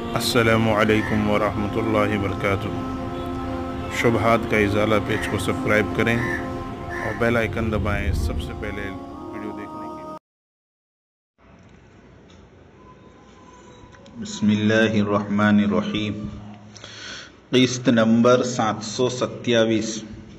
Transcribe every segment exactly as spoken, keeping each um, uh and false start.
السلام علیکم ورحمۃ اللہ وبرکاتہ۔ شبہات کا ازالہ پیج کو سبسکرائب کریں اور بیل آئیکن دبائیں سب سے پہلے ویڈیو دیکھنے کے لیے۔ بسم اللہ الرحمن الرحیم۔ قسط نمبر سات سو ستیاویس،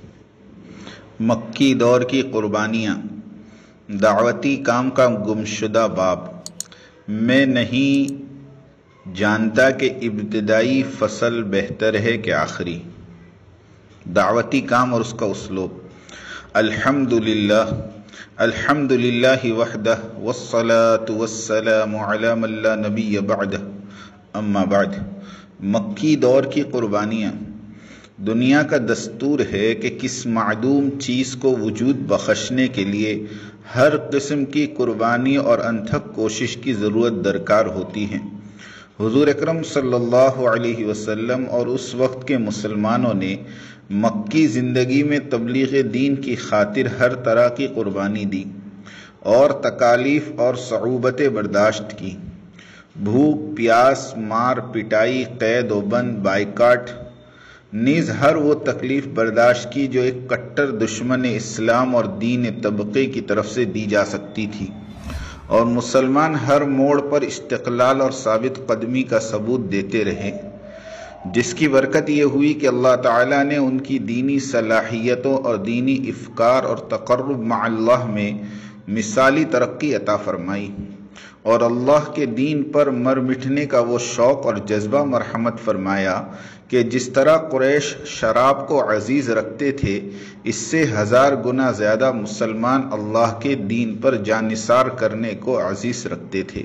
مکی دور کی قربانیاں، دعوتی کام کا گمشدہ باب۔ میں نہیں جانتا کہ ابتدائی فصل بہتر ہے کہ آخری۔ دعوتی کام اور اس کا اسلوب۔ الحمدللہ الحمدللہ وحدہ والصلاة والسلام علی من لا نبی بعدہ، اما بعد۔ مکی دور کی قربانیاں۔ دنیا کا دستور ہے کہ کس معدوم چیز کو وجود بخشنے کے لیے ہر قسم کی قربانی اور انتھک کوشش کی ضرورت درکار ہوتی ہے۔ حضور اکرم صلی اللہ علیہ وسلم اور اس وقت کے مسلمانوں نے مکی زندگی میں تبلیغ دین کی خاطر ہر طرح کی قربانی دی اور تکالیف اور صعوبتیں برداشت کی۔ بھوک، پیاس، مار پٹائی، قید و بند، بائیکاٹ، نیز ہر وہ تکلیف برداشت کی جو ایک کٹر دشمن اسلام اور دین طبقے کی طرف سے دی جا سکتی تھی، اور مسلمان ہر موڑ پر استقلال اور ثابت قدمی کا ثبوت دیتے رہے، جس کی برکت یہ ہوئی کہ اللہ تعالیٰ نے ان کی دینی صلاحیتوں اور دینی افکار اور تقرب مع اللہ میں مثالی ترقی عطا فرمائی، اور اللہ کے دین پر مر مٹنے کا وہ شوق اور جذبہ مرحمت فرمایا کہ جس طرح قریش شراب کو عزیز رکھتے تھے، اس سے ہزار گنا زیادہ مسلمان اللہ کے دین پر جان نثار کرنے کو عزیز رکھتے تھے۔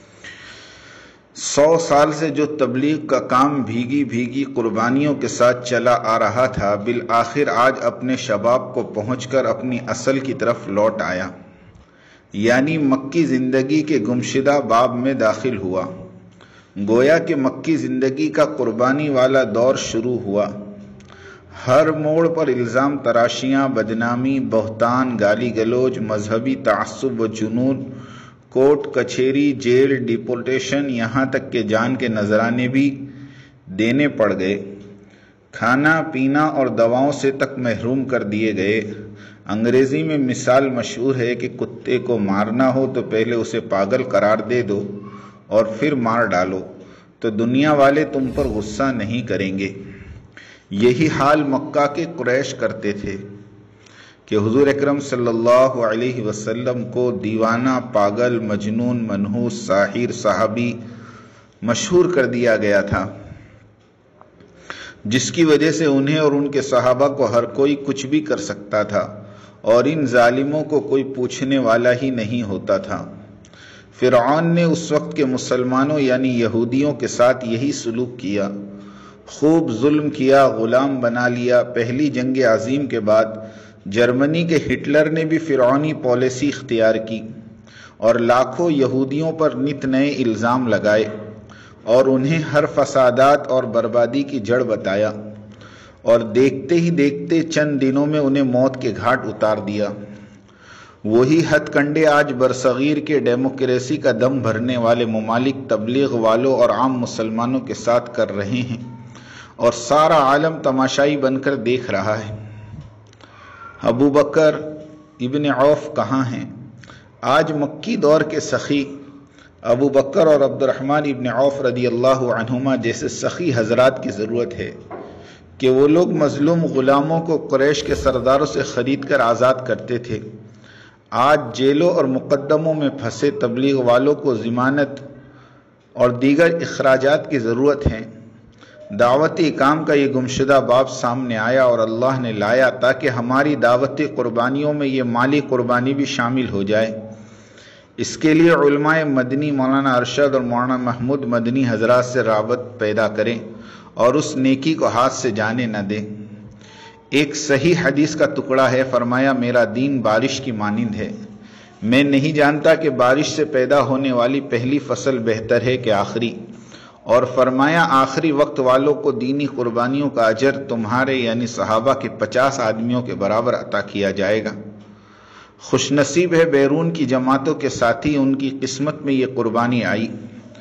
سو سال سے جو تبلیغ کا کام بھیگی بھیگی قربانیوں کے ساتھ چلا آ رہا تھا، بالآخر آج اپنے شباب کو پہنچ کر اپنی اصل کی طرف لوٹ آیا، یعنی مکی زندگی کے گمشدہ باب میں داخل ہوا۔ گویا کہ مکی زندگی کا قربانی والا دور شروع ہوا۔ ہر موڑ پر الزام تراشیاں، بدنامی، بہتان، گالی گلوچ، مذہبی تعصب و جنون، کورٹ کچہری، جیل، ڈیپورٹیشن، یہاں تک کہ جان کے نذرانے بھی دینے پڑ گئے۔ کھانا پینا اور دواؤں سے تک محروم کر دیے گئے۔ انگریزی میں مثال مشہور ہے کہ کتے کو مارنا ہو تو پہلے اسے پاگل قرار دے دو اور پھر مار ڈالو، تو دنیا والے تم پر غصہ نہیں کریں گے۔ یہی حال مکہ کے قریش کرتے تھے کہ حضور اکرم صلی اللہ علیہ وسلم کو دیوانہ، پاگل، مجنون، منحوس، ساحر، صحابی مشہور کر دیا گیا تھا، جس کی وجہ سے انہیں اور ان کے صحابہ کو ہر کوئی کچھ بھی کر سکتا تھا، اور ان ظالموں کو کوئی پوچھنے والا ہی نہیں ہوتا تھا۔ فرعون نے اس وقت کے مسلمانوں یعنی یہودیوں کے ساتھ یہی سلوک کیا، خوب ظلم کیا، غلام بنا لیا۔ پہلی جنگ عظیم کے بعد جرمنی کے ہٹلر نے بھی فرعونی پالیسی اختیار کی اور لاکھوں یہودیوں پر نت نئے الزام لگائے اور انہیں ہر فسادات اور بربادی کی جڑ بتایا، اور دیکھتے ہی دیکھتے چند دنوں میں انہیں موت کے گھاٹ اتار دیا۔ وہی ہتھ کنڈے آج برصغیر کے ڈیموکریسی کا دم بھرنے والے ممالک تبلیغ والوں اور عام مسلمانوں کے ساتھ کر رہے ہیں، اور سارا عالم تماشائی بن کر دیکھ رہا ہے۔ ابو بکر ابن عوف کہاں ہیں؟ آج مکی دور کے سخی ابو بکر اور عبد الرحمن ابن عوف رضی اللہ عنہما جیسے سخی حضرات کی ضرورت ہے کہ وہ لوگ مظلوم غلاموں کو قریش کے سرداروں سے خرید کر آزاد کرتے تھے۔ آج جیلوں اور مقدموں میں پھنسے تبلیغ والوں کو ضمانت اور دیگر اخراجات کی ضرورت ہے۔ دعوتی کام کا یہ گمشدہ باب سامنے آیا اور اللہ نے لایا تاکہ ہماری دعوتی قربانیوں میں یہ مالی قربانی بھی شامل ہو جائے۔ اس کے لیے علماء مدنی مولانا ارشد اور مولانا محمود مدنی حضرات سے رابط پیدا کریں اور اس نیکی کو ہاتھ سے جانے نہ دیں۔ ایک صحیح حدیث کا ٹکڑا ہے، فرمایا میرا دین بارش کی مانند ہے، میں نہیں جانتا کہ بارش سے پیدا ہونے والی پہلی فصل بہتر ہے کہ آخری، اور فرمایا آخری وقت والوں کو دینی قربانیوں کا اجر تمہارے یعنی صحابہ کے پچاس آدمیوں کے برابر عطا کیا جائے گا۔ خوش نصیب ہے بیرون کی جماعتوں کے ساتھی، ان کی قسمت میں یہ قربانی آئی۔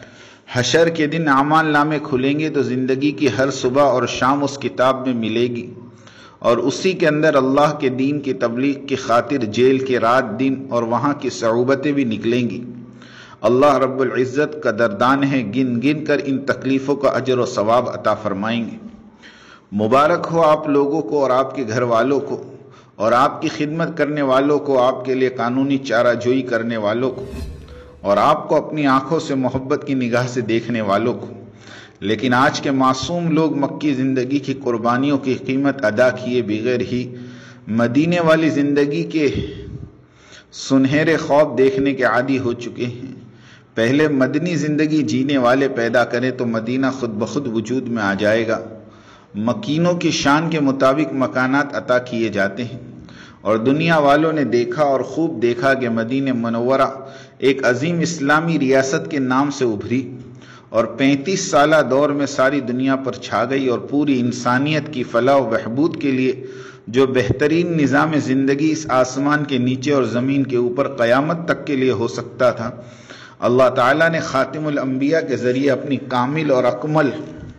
حشر کے دن اعمال نامے کھلیں گے تو زندگی کی ہر صبح اور شام اس کتاب میں ملے گی، اور اسی کے اندر اللہ کے دین کی تبلیغ کی خاطر جیل کے رات دن اور وہاں کی صعوبتیں بھی نکلیں گی۔ اللہ رب العزت قدردان ہے، گن گن کر ان تکلیفوں کا اجر و ثواب عطا فرمائیں گے۔ مبارک ہو آپ لوگوں کو اور آپ کے گھر والوں کو اور آپ کی خدمت کرنے والوں کو، آپ کے لیے قانونی چارہ جوئی کرنے والوں کو، اور آپ کو اپنی آنکھوں سے محبت کی نگاہ سے دیکھنے والوں کو۔ لیکن آج کے معصوم لوگ مکی زندگی کی قربانیوں کی قیمت ادا کیے بغیر ہی مدینے والی زندگی کے سنہرے خواب دیکھنے کے عادی ہو چکے ہیں۔ پہلے مدنی زندگی جینے والے پیدا کریں تو مدینہ خود بخود وجود میں آ جائے گا۔ مکینوں کی شان کے مطابق مکانات عطا کیے جاتے ہیں، اور دنیا والوں نے دیکھا اور خوب دیکھا کہ مدینہ منورہ ایک عظیم اسلامی ریاست کے نام سے ابھری اور پینتیس سالہ دور میں ساری دنیا پر چھا گئی، اور پوری انسانیت کی فلاح و بہبود کے لیے جو بہترین نظام زندگی اس آسمان کے نیچے اور زمین کے اوپر قیامت تک کے لیے ہو سکتا تھا، اللہ تعالیٰ نے خاتم الانبیاء کے ذریعے اپنی کامل اور اکمل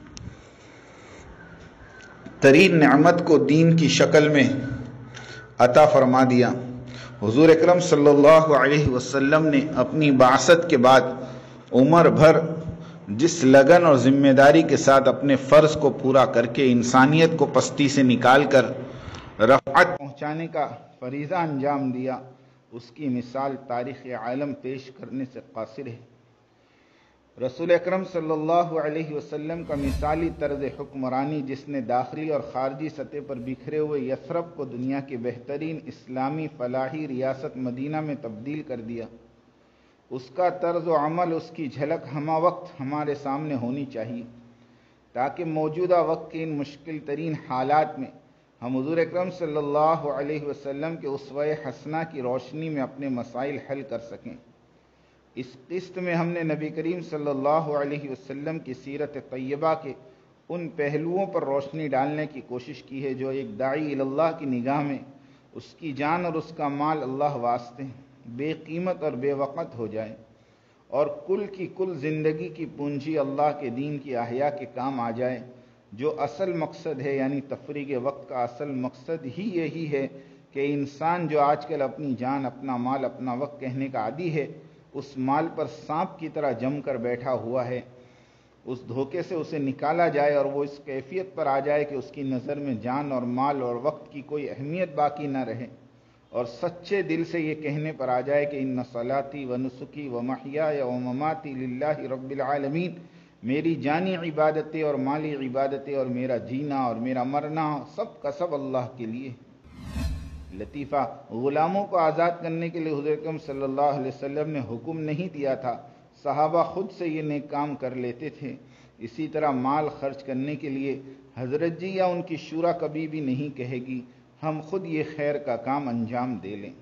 ترین نعمت کو دین کی شکل میں عطا فرما دیا۔ حضور اکرم صلی اللہ علیہ وسلم نے اپنی بعثت کے بعد عمر بھر جس لگن اور ذمہ داری کے ساتھ اپنے فرض کو پورا کر کے انسانیت کو پستی سے نکال کر رفعت پہنچانے کا فریضہ انجام دیا، اس کی مثال تاریخ عالم پیش کرنے سے قاصر ہے۔ رسول اکرم صلی اللہ علیہ وسلم کا مثالی طرز حکمرانی، جس نے داخلی اور خارجی سطح پر بکھرے ہوئے یثرب کو دنیا کی بہترین اسلامی فلاحی ریاست مدینہ میں تبدیل کر دیا، اس کا طرز و عمل، اس کی جھلک ہمہ وقت ہمارے سامنے ہونی چاہیے، تاکہ موجودہ وقت کے ان مشکل ترین حالات میں ہم حضور اکرم صلی اللہ علیہ وسلم کے اسوہ حسنہ کی روشنی میں اپنے مسائل حل کر سکیں۔ اس قسط میں ہم نے نبی کریم صلی اللہ علیہ وسلم کی سیرت طیبہ کے ان پہلوؤں پر روشنی ڈالنے کی کوشش کی ہے جو ایک داعی اللہ کی نگاہ میں اس کی جان اور اس کا مال اللہ واسطے بے قیمت اور بے وقت ہو جائے، اور کل کی کل زندگی کی پونجی اللہ کے دین کی احیاء کے کام آ جائے، جو اصل مقصد ہے، یعنی تفریغ وقت کا اصل مقصد ہی یہی ہے کہ انسان جو آج کل اپنی جان، اپنا مال، اپنا وقت کہنے کا عادی ہے، اس مال پر سانپ کی طرح جم کر بیٹھا ہوا ہے، اس دھوکے سے اسے نکالا جائے اور وہ اس کیفیت پر آ جائے کہ اس کی نظر میں جان اور مال اور وقت کی کوئی اہمیت باقی نہ رہے، اور سچے دل سے یہ کہنے پر آ جائے کہ ان صلاتی و نسکی و محیای و مماتی للہ رب العالمین، میری جانی عبادتیں اور مالی عبادتیں اور میرا جینا اور میرا مرنا سب کا سب اللہ کے لیے۔ لطیفہ، غلاموں کو آزاد کرنے کے لیے حضور اکرم صلی اللہ علیہ وسلم نے حکم نہیں دیا تھا، صحابہ خود سے یہ نیک کام کر لیتے تھے۔ اسی طرح مال خرچ کرنے کے لیے حضرت جی یا ان کی شورا کبھی بھی نہیں کہے گی ہم خود یہ خیر کا کام انجام دے لیں۔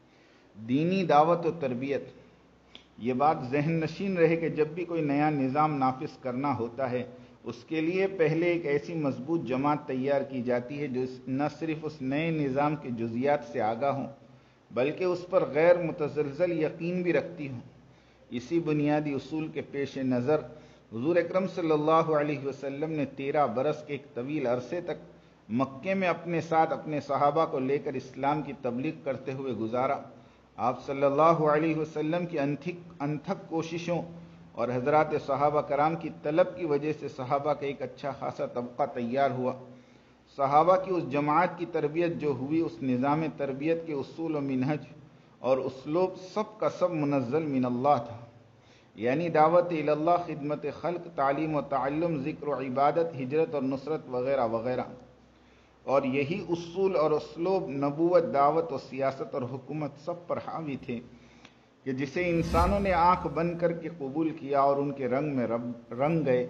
دینی دعوت و تربیت، یہ بات ذہن نشین رہے کہ جب بھی کوئی نیا نظام نافذ کرنا ہوتا ہے، اس کے لیے پہلے ایک ایسی مضبوط جماعت تیار کی جاتی ہے جو نہ صرف اس نئے نظام کے جزیات سے آگاہ ہوں بلکہ اس پر غیر متزلزل یقین بھی رکھتی ہوں۔ اسی بنیادی اصول کے پیش نظر حضور اکرم صلی اللہ علیہ وسلم نے تیرہ برس کے ایک طویل عرصے تک مکے میں اپنے ساتھ اپنے صحابہ کو لے کر اسلام کی تبلیغ کرتے ہوئے گزارا۔ آپ صلی اللہ علیہ وسلم کی انتھک انتھک کوششوں اور حضرات صحابہ کرام کی طلب کی وجہ سے صحابہ کا ایک اچھا خاصا طبقہ تیار ہوا۔ صحابہ کی اس جماعت کی تربیت جو ہوئی، اس نظام تربیت کے اصول و منہج اور اسلوب سب کا سب منزل من اللہ تھا، یعنی دعوت اللہ، خدمت خلق، تعلیم و تعلم، ذکر و عبادت، ہجرت اور نصرت وغیرہ وغیرہ، اور یہی اصول اور اسلوب نبوت، دعوت و سیاست اور حکومت سب پر حاوی تھے کہ جسے انسانوں نے آنکھ بند کر کے قبول کیا اور ان کے رنگ میں رنگ گئے۔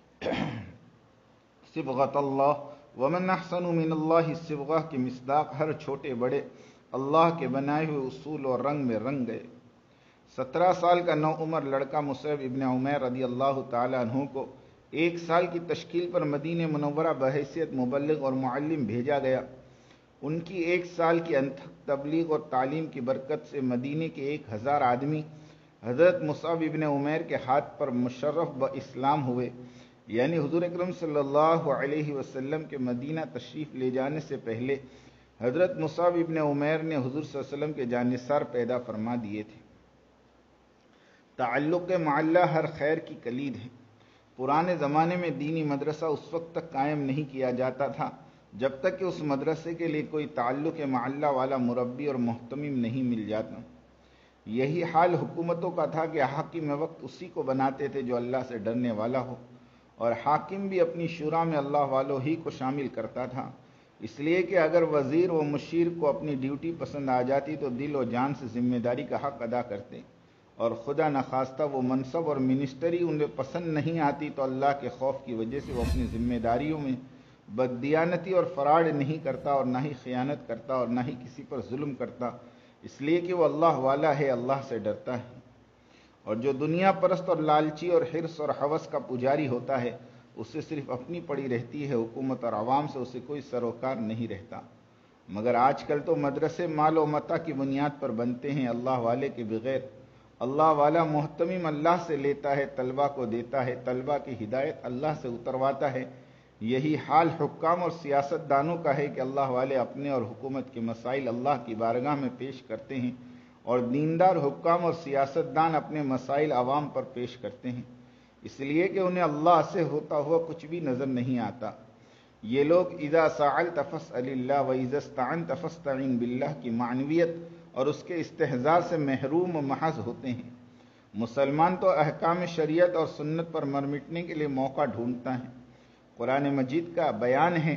صبغۃ اللہ ومن احسن من اللہ صبغہ کے مصداق ہر چھوٹے بڑے اللہ کے بنائے ہوئے اصول اور رنگ میں رنگ گئے۔ سترہ سال کا نو عمر لڑکا مصعب ابن عمیر رضی اللہ تعالیٰ عنہ کو ایک سال کی تشکیل پر مدینہ منورہ بحیثیت مبلغ اور معلم بھیجا گیا۔ ان کی ایک سال کی انتھک تبلیغ اور تعلیم کی برکت سے مدینے کے ایک ہزار آدمی حضرت مصعب ابن عمیر کے ہاتھ پر مشرف ب اسلام ہوئے، یعنی حضور اکرم صلی اللہ علیہ وسلم کے مدینہ تشریف لے جانے سے پہلے حضرت مصعب ابن عمیر نے حضور صلی اللہ علیہ وسلم کے جانثار پیدا فرما دیے تھے۔ تعلق مع اللہ ہر خیر کی کلید ہے۔ پرانے زمانے میں دینی مدرسہ اس وقت تک قائم نہیں کیا جاتا تھا جب تک کہ اس مدرسے کے لیے کوئی تعلق مع اللہ والا مربی اور محتمم نہیں مل جاتا۔ یہی حال حکومتوں کا تھا کہ حاکم وقت اسی کو بناتے تھے جو اللہ سے ڈرنے والا ہو، اور حاکم بھی اپنی شورا میں اللہ والوں ہی کو شامل کرتا تھا، اس لیے کہ اگر وزیر و مشیر کو اپنی ڈیوٹی پسند آ جاتی تو دل و جان سے ذمہ داری کا حق ادا کرتے، اور خدا نخواستہ وہ منصب اور منسٹری انہیں پسند نہیں آتی تو اللہ کے خوف کی وجہ سے وہ اپنی ذمہ داریوں میں بددیانتی اور فراڈ نہیں کرتا، اور نہ ہی خیانت کرتا، اور نہ ہی کسی پر ظلم کرتا، اس لیے کہ وہ اللہ والا ہے، اللہ سے ڈرتا ہے۔ اور جو دنیا پرست اور لالچی اور حرص اور ہوس کا پجاری ہوتا ہے، اسے صرف اپنی پڑی رہتی ہے، حکومت اور عوام سے اسے کوئی سروکار نہیں رہتا۔ مگر آج کل تو مدرسے مال و متاع کی بنیاد پر بنتے ہیں، اللہ والے کے بغیر۔ اللہ والا محتمم اللہ سے لیتا ہے، طلبہ کو دیتا ہے، طلبہ کی ہدایت اللہ سے اترواتا ہے۔ یہی حال حکام اور سیاست دانوں کا ہے کہ اللہ والے اپنے اور حکومت کے مسائل اللہ کی بارگاہ میں پیش کرتے ہیں، اور دیندار حکام اور سیاست دان اپنے مسائل عوام پر پیش کرتے ہیں، اس لیے کہ انہیں اللہ سے ہوتا ہوا کچھ بھی نظر نہیں آتا۔ یہ لوگ اذا سألت فاسأل اللہ و اذا استعنت فاستعن باللہ کی معنویت اور اس کے استحضار سے محروم و محض ہوتے ہیں۔ مسلمان تو احکام شریعت اور سنت پر مر مٹنے کے لیے موقع ڈھونڈتا ہے۔ قرآن مجید کا بیان ہے،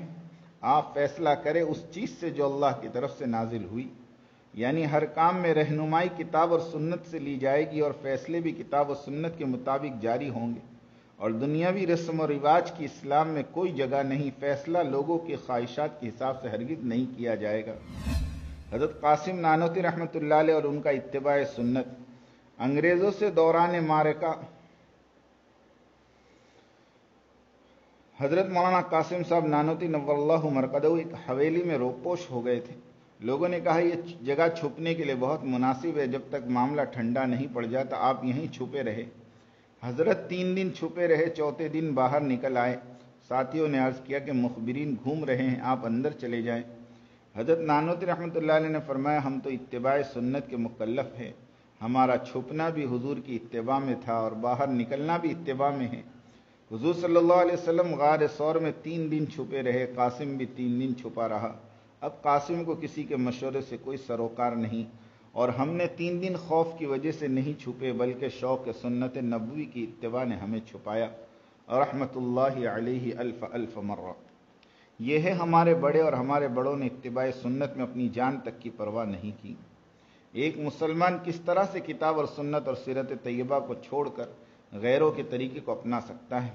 آپ فیصلہ کریں اس چیز سے جو اللہ کی طرف سے نازل ہوئی، یعنی ہر کام میں رہنمائی کتاب اور سنت سے لی جائے گی، اور فیصلے بھی کتاب و سنت کے مطابق جاری ہوں گے، اور دنیاوی رسم و رواج کی اسلام میں کوئی جگہ نہیں، فیصلہ لوگوں کی خواہشات کے حساب سے ہرگز نہیں کیا جائے گا۔ حضرت قاسم نانوتوی رحمۃ اللہ علیہ اور ان کا اتباع سنت انگریزوں سے دوران معرکہ حضرت مولانا قاسم صاحب نانوتوی نور اللہ مرقدہ ایک حویلی میں روپوش ہو گئے تھے۔ لوگوں نے کہا یہ جگہ چھپنے کے لیے بہت مناسب ہے، جب تک معاملہ ٹھنڈا نہیں پڑ جاتا آپ یہیں چھپے رہے۔ حضرت تین دن چھپے رہے، چوتھے دن باہر نکل آئے۔ ساتھیوں نے عرض کیا کہ مخبرین گھوم رہے ہیں، آپ اندر چلے جائیں۔ حضرت نانوتوی رحمۃ اللہ علیہ نے فرمایا ہم تو اتباع سنت کے مکلف ہیں، ہمارا چھپنا بھی حضور کی اتباع میں تھا اور باہر نکلنا بھی اتباع میں ہے۔ حضور صلی اللہ علیہ وسلم غار ثور میں تین دن چھپے رہے، قاسم بھی تین دن چھپا رہا۔ اب قاسم کو کسی کے مشورے سے کوئی سروکار نہیں، اور ہم نے تین دن خوف کی وجہ سے نہیں چھپے بلکہ شوق سنت نبوی کی اتباع نے ہمیں چھپایا، رحمت اللہ علیہ الف الف مرہ۔ یہ ہے ہمارے بڑے، اور ہمارے بڑوں نے اتباع سنت میں اپنی جان تک کی پرواہ نہیں کی۔ ایک مسلمان کس طرح سے کتاب اور سنت اور سیرت طیبہ کو چھوڑ کر غیروں کے طریقے کو اپنا سکتا ہے؟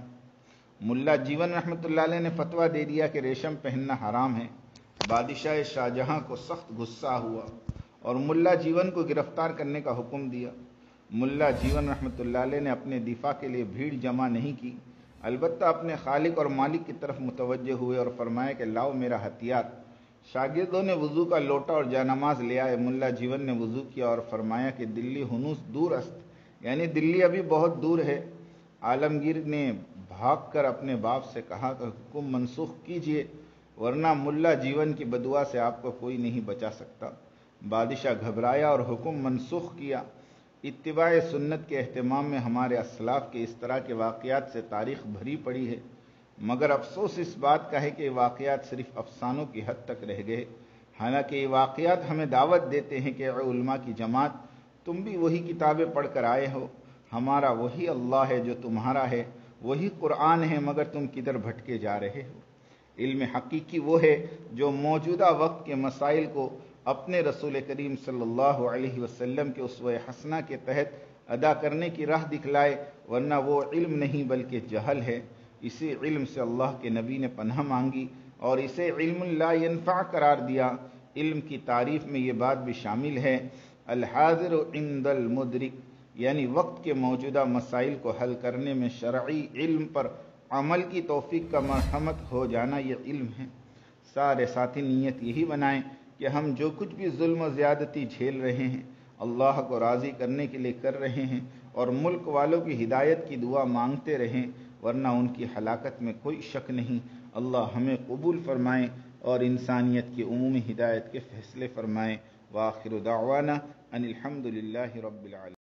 ملا جیون رحمۃ اللہ علیہ نے فتویٰ دے دیا کہ ریشم پہننا حرام ہے۔ بادشاہ شاہجہاں کو سخت غصہ ہوا اور ملا جیون کو گرفتار کرنے کا حکم دیا۔ ملا جیون رحمۃ اللہ علیہ نے اپنے دفاع کے لیے بھیڑ جمع نہیں کی، البتہ اپنے خالق اور مالک کی طرف متوجہ ہوئے اور فرمایا کہ لاؤ میرا ہتھیار۔ شاگردوں نے وضو کا لوٹا اور جانماز لے آئے۔ ملا جیون نے وضو کیا اور فرمایا کہ دلی ہنوس دور است، یعنی دلی ابھی بہت دور ہے۔ عالمگیر نے بھاگ کر اپنے باپ سے کہا کہ حکم منسوخ کیجئے، ورنہ ملا جیون کی بدعا سے آپ کو کوئی نہیں بچا سکتا۔ بادشاہ گھبرایا اور حکم منسوخ کیا۔ اتباع سنت کے اہتمام میں ہمارے اسلاف کے اس طرح کے واقعات سے تاریخ بھری پڑی ہے، مگر افسوس اس بات کا ہے کہ یہ واقعات صرف افسانوں کی حد تک رہ گئے، حالانکہ یہ واقعات ہمیں دعوت دیتے ہیں کہ اے علماء کی جماعت، تم بھی وہی کتابیں پڑھ کر آئے ہو، ہمارا وہی اللہ ہے جو تمہارا ہے، وہی قرآن ہے، مگر تم کدھر بھٹکے جا رہے ہو۔ علم حقیقی وہ ہے جو موجودہ وقت کے مسائل کو اپنے رسول کریم صلی اللہ علیہ وسلم کے اسوہ حسنہ کے تحت ادا کرنے کی راہ دکھلائے، ورنہ وہ علم نہیں بلکہ جہل ہے۔ اسی علم سے اللہ کے نبی نے پناہ مانگی اور اسے علم لا ینفع قرار دیا۔ علم کی تعریف میں یہ بات بھی شامل ہے، الحاضر عند المدرک، یعنی وقت کے موجودہ مسائل کو حل کرنے میں شرعی علم پر عمل کی توفیق کا مرحمت ہو جانا یہ علم ہے۔ سارے ساتھی نیت یہی بنائیں کہ ہم جو کچھ بھی ظلم و زیادتی جھیل رہے ہیں اللہ کو راضی کرنے کے لیے کر رہے ہیں اور ملک والوں کی ہدایت کی دعا مانگتے رہیں، ورنہ ان کی ہلاکت میں کوئی شک نہیں۔ اللہ ہمیں قبول فرمائے اور انسانیت کی عمومی ہدایت کے فیصلے فرمائے۔ وآخر دعوانا ان الحمد للہ رب العالمین۔